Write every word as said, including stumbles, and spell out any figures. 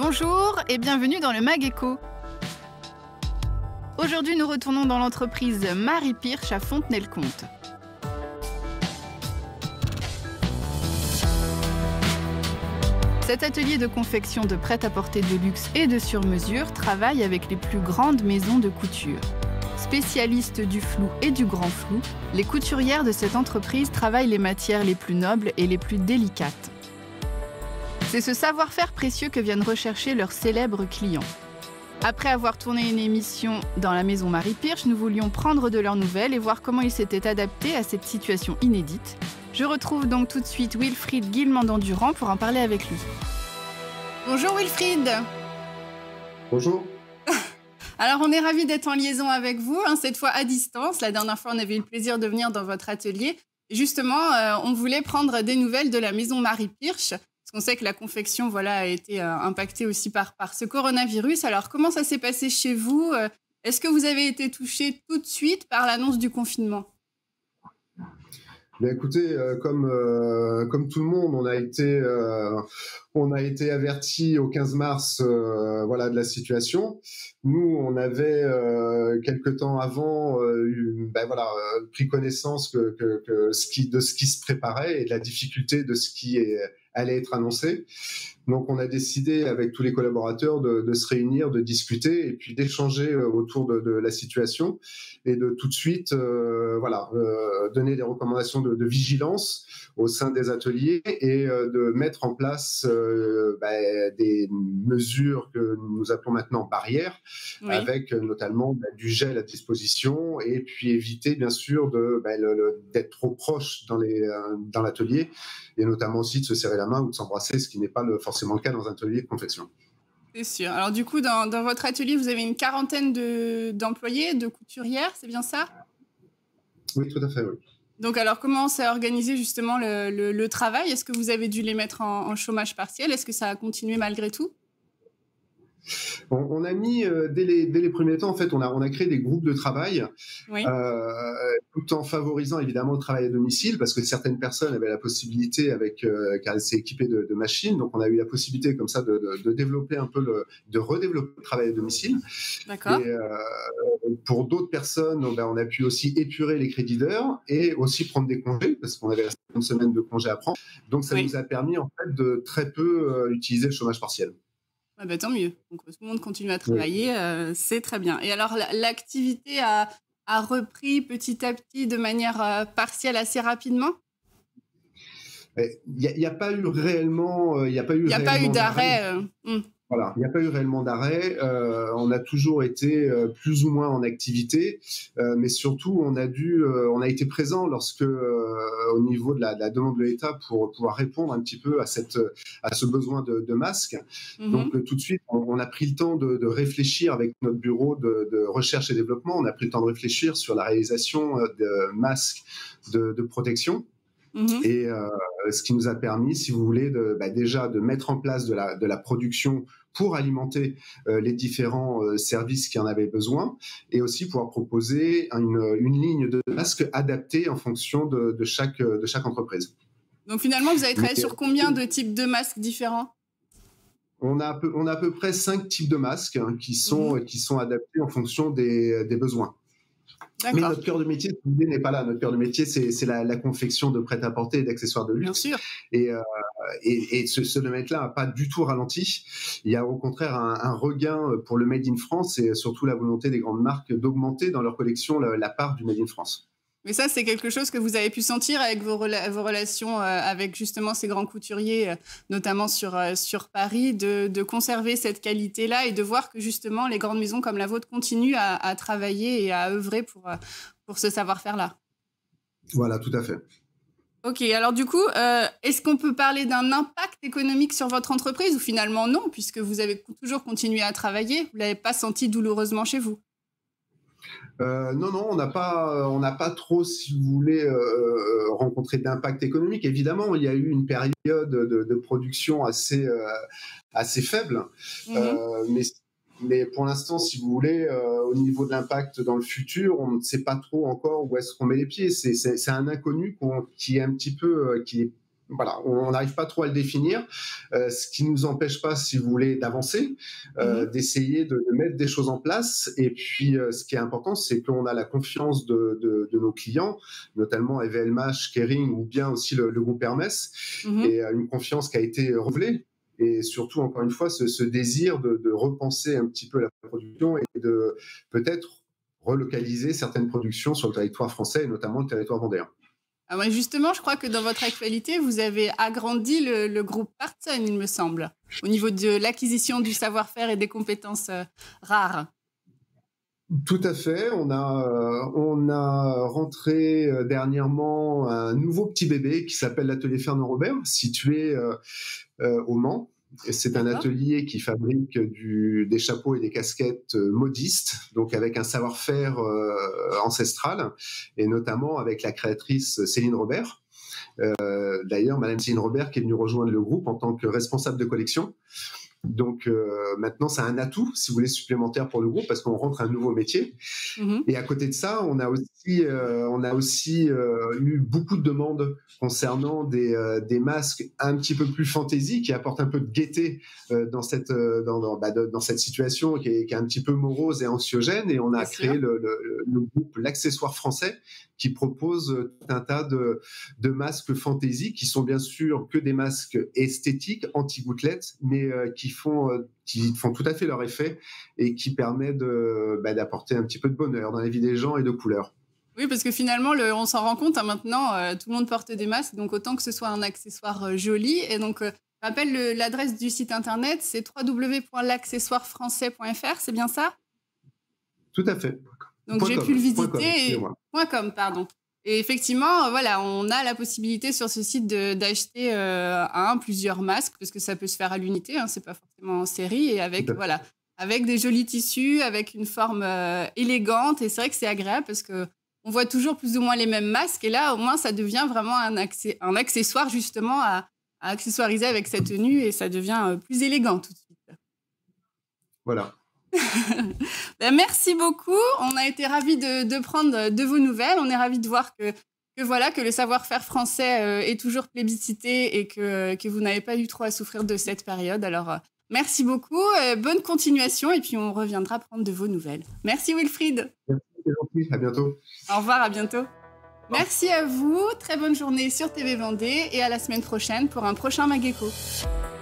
Bonjour et bienvenue dans le Mag Éco. Aujourd'hui, nous retournons dans l'entreprise Marie Pirch à Fontenay-le-Comte. Cet atelier de confection de prêt-à-porter de luxe et de sur-mesure travaille avec les plus grandes maisons de couture. Spécialistes du flou et du grand flou, les couturières de cette entreprise travaillent les matières les plus nobles et les plus délicates. C'est ce savoir-faire précieux que viennent rechercher leurs célèbres clients. Après avoir tourné une émission dans la maison Marie Pirch, nous voulions prendre de leurs nouvelles et voir comment ils s'étaient adaptés à cette situation inédite. Je retrouve donc tout de suite Wilfried Guillemandant-Durand pour en parler avec lui. Bonjour Wilfried. Bonjour. Alors on est ravis d'être en liaison avec vous, hein, cette fois à distance. La dernière fois, on avait eu le plaisir de venir dans votre atelier. Et justement, euh, on voulait prendre des nouvelles de la maison Marie Pirch. Parce qu'on sait que la confection voilà, a été euh, impactée aussi par, par ce coronavirus. Alors, comment ça s'est passé chez vous? Est-ce que vous avez été touché tout de suite par l'annonce du confinement? Bien, écoutez, euh, comme, euh, comme tout le monde, on a été, euh, on a été averti au quinze mars euh, voilà, de la situation. Nous, on avait, euh, quelque temps avant, euh, eu, ben voilà, euh, pris connaissance que, que, que ce qui, de ce qui se préparait et de la difficulté de ce qui est, allait être annoncé. Donc, on a décidé avec tous les collaborateurs de, de se réunir, de discuter et puis d'échanger autour de, de la situation et de tout de suite, euh, voilà, euh, donner des recommandations de, de vigilance au sein des ateliers et euh, de mettre en place euh, bah, des mesures que nous appelons maintenant barrières, oui. avec euh, notamment bah, du gel à disposition et puis éviter bien sûr de, bah, le, le, d'être trop proche dans, les, euh, dans l'atelier et notamment aussi de se serrer la main ou de s'embrasser, ce qui n'est pas le, forcément le cas dans un atelier de confection. C'est sûr. Alors du coup, dans, dans votre atelier, vous avez une quarantaine de, d'employés, de couturières, c'est bien ça? Oui, tout à fait, oui. Donc alors, comment s'est organisé justement le, le, le travail? Est-ce que vous avez dû les mettre en, en chômage partiel? Est-ce que ça a continué malgré tout? On, on a mis, euh, dès, les, dès les premiers temps, en fait, on a, on a créé des groupes de travail, oui. euh, tout en favorisant évidemment le travail à domicile, parce que certaines personnes avaient la possibilité, avec, euh, car elles s'est équipées de, de machines, donc on a eu la possibilité comme ça de, de, de développer un peu, le, de redévelopper le travail à domicile. D'accord. Et euh, pour d'autres personnes, ben, on a pu aussi épurer les crédits d'heures et aussi prendre des congés, parce qu'on avait une semaine de congés à prendre. Donc ça oui. nous a permis en fait de très peu euh, utiliser le chômage partiel. Ah bah, tant mieux. Donc, tout le monde continue à travailler, oui. euh, c'est très bien. Et alors, l'activité a, a repris petit à petit de manière euh, partielle assez rapidement? Il n'y a, a pas eu réellement... Il n'y a pas eu, a pas eu d'arrêt. Euh, hum. Voilà, il n'y a pas eu réellement d'arrêt. Euh, on a toujours été euh, plus ou moins en activité, euh, mais surtout on a dû, euh, on a été présent lorsque, euh, au niveau de la, de la demande de l'État, pour pouvoir répondre un petit peu à cette, à ce besoin de, de masques. Mm-hmm. Donc euh, tout de suite, on, on a pris le temps de, de réfléchir avec notre bureau de, de recherche et développement. On a pris le temps de réfléchir sur la réalisation de masques de, de protection. Mmh. Et euh, ce qui nous a permis, si vous voulez, de, bah, déjà de mettre en place de la, de la production pour alimenter euh, les différents euh, services qui en avaient besoin et aussi pouvoir proposer une, une ligne de masques adaptée en fonction de, de, chaque, de chaque entreprise. Donc finalement, vous avez travaillé Mais, sur combien de types de masques différents? On a, on a à peu près cinq types de masques hein, qui, sont, mmh. qui sont adaptés en fonction des, des besoins. Mais notre cœur de métier n'est pas là. Notre cœur de métier, c'est la, la confection de prêt-à-porter et d'accessoires de luxe. Bien sûr. Et, euh, et, et ce, ce domaine-là n'a pas du tout ralenti. Il y a au contraire un, un regain pour le Made in France et surtout la volonté des grandes marques d'augmenter dans leur collection la, la part du Made in France. Mais ça, c'est quelque chose que vous avez pu sentir avec vos, rela vos relations euh, avec justement ces grands couturiers, euh, notamment sur, euh, sur Paris, de, de conserver cette qualité-là et de voir que justement les grandes maisons comme la vôtre continuent à, à travailler et à œuvrer pour, euh, pour ce savoir-faire-là. Voilà, tout à fait. Ok, alors du coup, euh, est-ce qu'on peut parler d'un impact économique sur votre entreprise ou finalement non, puisque vous avez toujours continué à travailler, vous ne l'avez pas senti douloureusement chez vous? Euh, non, non, on n'a pas, on n'a pas trop, si vous voulez, euh, rencontré d'impact économique. Évidemment, il y a eu une période de, de production assez, euh, assez faible, mmh. euh, mais, mais pour l'instant, si vous voulez, euh, au niveau de l'impact dans le futur, on ne sait pas trop encore où est-ce qu'on met les pieds. C'est un inconnu qu'on, qui est un petit peu, euh, qui est voilà, on n'arrive pas trop à le définir, euh, ce qui ne nous empêche pas, si vous voulez, d'avancer, euh, mmh. d'essayer de, de mettre des choses en place. Et puis, euh, ce qui est important, c'est qu'on a la confiance de, de, de nos clients, notamment E V L M H, Kering ou bien aussi le, le groupe Hermès, mmh. et euh, une confiance qui a été renouvelée. Et surtout, encore une fois, ce, ce désir de, de repenser un petit peu la production et de peut-être relocaliser certaines productions sur le territoire français et notamment le territoire vendéen. Ah ouais, justement, je crois que dans votre actualité, vous avez agrandi le, le groupe Parton, il me semble, au niveau de l'acquisition du savoir-faire et des compétences euh, rares. Tout à fait. On a, euh, on a rentré euh, dernièrement un nouveau petit bébé qui s'appelle l'atelier Fernand Robert, situé euh, euh, au Mans. C'est un atelier qui fabrique du, des chapeaux et des casquettes modistes, donc avec un savoir-faire euh, ancestral, et notamment avec la créatrice Céline Robert. Euh, d'ailleurs, Madame Céline Robert qui est venue rejoindre le groupe en tant que responsable de collection. Donc euh, maintenant, c'est un atout, si vous voulez, supplémentaire pour le groupe parce qu'on rentre un nouveau métier. Mmh. Et à côté de ça, on a aussi, euh, on a aussi euh, eu beaucoup de demandes concernant des, euh, des masques un petit peu plus fantaisie qui apportent un peu de gaieté euh, dans, cette, euh, dans, dans, bah, de, dans cette situation qui est, qui est un petit peu morose et anxiogène. Et on a Bien créé le, le, le groupe L'Accessoire Français qui propose tout un tas de, de masques fantaisie qui sont bien sûr que des masques esthétiques, anti-gouttelettes, mais euh, qui font, euh, qui font tout à fait leur effet et qui permettent de, bah, d'apporter un petit peu de bonheur dans la vie des gens et de couleur. Oui, parce que finalement, le, on s'en rend compte, hein, maintenant, euh, tout le monde porte des masques, donc autant que ce soit un accessoire euh, joli. Et donc, euh, je rappelle le, l'adresse du site internet, c'est w w w point l'accessoire français point f r, c'est bien ça? Tout à fait. Donc, point j'ai com, pu le visiter. Point com, et... point com, pardon. Et effectivement, voilà, on a la possibilité sur ce site de, d'acheter euh, un, plusieurs masques, parce que ça peut se faire à l'unité, hein, c'est pas forcément en série, et avec, voilà, avec des jolis tissus, avec une forme euh, élégante. Et c'est vrai que c'est agréable parce que on voit toujours plus ou moins les mêmes masques. Et là, au moins, ça devient vraiment un, accès, un accessoire, justement, à, à accessoiriser avec sa tenue. Et ça devient euh, plus élégant tout de suite. Voilà. Ben, merci beaucoup. On a été ravis de, de prendre de vos nouvelles. On est ravis de voir que, que, voilà, que le savoir-faire français euh, est toujours plébiscité et que, que vous n'avez pas eu trop à souffrir de cette période. Alors, euh, merci beaucoup. Euh, bonne continuation. Et puis, on reviendra prendre de vos nouvelles. Merci, Wilfried. Merci, c'est gentil. À bientôt. Au revoir, à bientôt. Merci à vous. Très bonne journée sur T V Vendée et à la semaine prochaine pour un prochain Mageco.